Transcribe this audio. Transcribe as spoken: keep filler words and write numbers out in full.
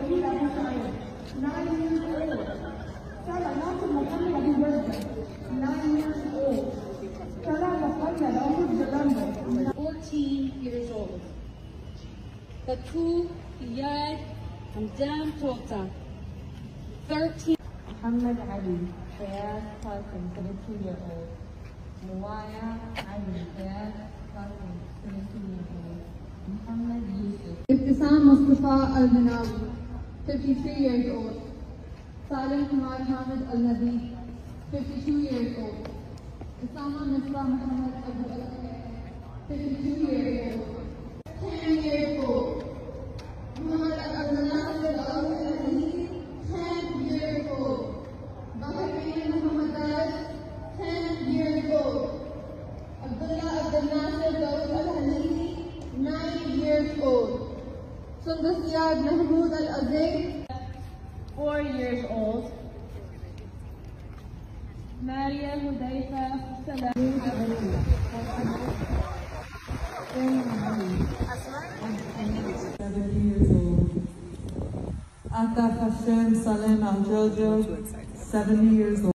nine years old. Salah Nasir Muhammad Abi Warda, nine years old. Salah Muhammad Ahmed Jalando, fourteen years old. Batul Iyad Hamdan Tota, thirteen. Muhammad Ali Fayaz Qasim, seventeen year old. Muwaya Ali Fayaz Qasim, seventeen year old. Muhammad Yusuf. Ibtisam Mustafa Al-Manawi, fifty-three years old. Salim Kumar Hamid Al-Nabi, fifty-two years old. Isama Misra Muhammad Abu Bakr, fifty-two years old. ten years old. Muhammad Al-Nasir Al-Aziz, ten years old. Bahrain Muhammad Daris, ten years old. Abdullah Abdul Nasir Dawood Al-Hanifi, nine years old. Sundus Iyad Mahmoud Al-Aziz, four years old. Maria Hudayfa Salam, seventy years old. Ataf Hashem Salem Al Jojo, seventy years old.